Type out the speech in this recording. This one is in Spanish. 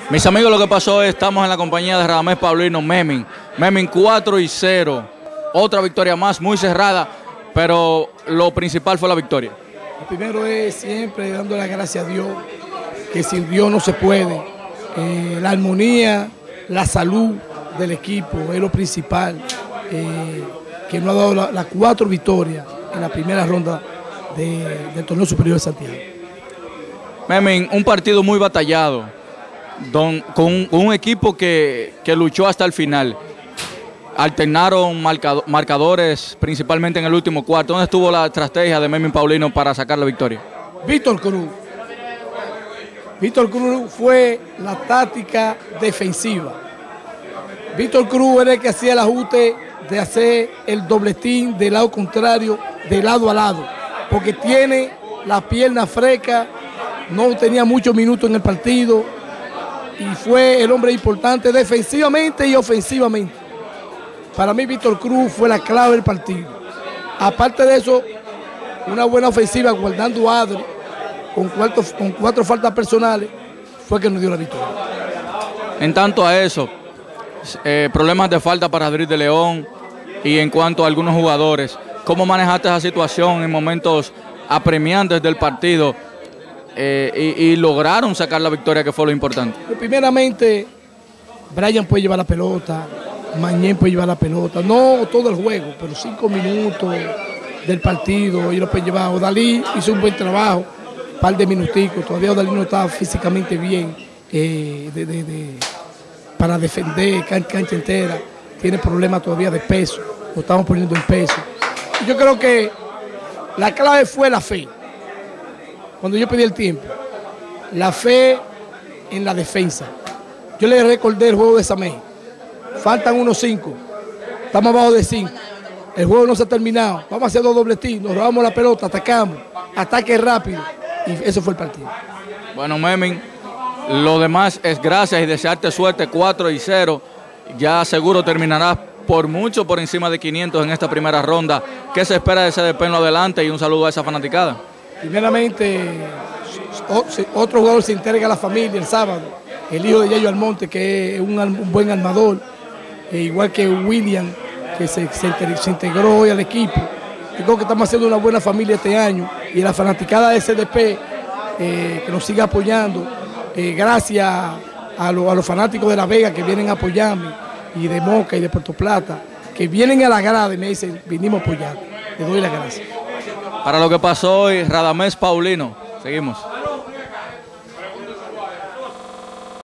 Mis amigos, lo que pasó es, estamos en la compañía de Radamés Paulino, Memín 4-0, otra victoria más, muy cerrada, pero lo principal fue la victoria. Lo primero es siempre dando las gracias a Dios, que sin Dios no se puede. La armonía, la salud del equipo es lo principal, que nos ha dado las 4 victorias en la primera ronda del torneo superior de Santiago. Memín, un partido muy batallado, con un equipo que luchó hasta el final. Alternaron marcadores, principalmente en el último cuarto. ¿Dónde estuvo la estrategia de Memín Paulino para sacar la victoria? Víctor Cruz fue la táctica defensiva. Víctor Cruz era el que hacía el ajuste de hacer el dobletín del lado contrario, de lado a lado, porque tiene la pierna fresca, no tenía muchos minutos en el partido y fue el hombre importante defensivamente y ofensivamente. Para mí Víctor Cruz fue la clave del partido. Aparte de eso, una buena ofensiva guardando a Adri con 4 faltas personales fue que nos dio la victoria. En tanto a eso, problemas de falta para Adri de León y en cuanto a algunos jugadores, ¿cómo manejaste esa situación en momentos apremiantes del partido y lograron sacar la victoria, que fue lo importante? Primeramente, Brian puede llevar la pelota, Mañén puede llevar la pelota, no todo el juego, pero 5 minutos del partido y lo puede llevar. Odalí hizo un buen trabajo, un par de minuticos, todavía Odalí no estaba físicamente bien para defender cancha entera, tiene problemas todavía de peso, lo estamos poniendo en peso. Y yo creo que la clave fue la fe. Cuando yo pedí el tiempo, la fe en la defensa. Yo le recordé el juego de Samé. Faltan unos 5, estamos abajo de 5. El juego no se ha terminado. Vamos a hacer 2 dobletines, nos robamos la pelota, atacamos, ataque rápido. Y eso fue el partido. Bueno, Memín, lo demás es gracias y desearte suerte. 4-0. Ya seguro terminarás por mucho por encima de 500 en esta primera ronda. ¿Qué se espera de CDP en lo adelante? Y un saludo a esa fanaticada. Primeramente, otro jugador se integra a la familia el sábado. El hijo de Yayo Almonte, que es un buen armador, igual que William, que se integró hoy al equipo. Yo creo que estamos haciendo una buena familia este año y la fanaticada de CDP que nos siga apoyando. Gracias a los fanáticos de La Vega que vienen a apoyarme, y de Moca y de Puerto Plata, que vienen a la grada y me dicen, vinimos a apoyar. Les doy las gracias. Para lo que pasó hoy, Radamés Paulino. Seguimos.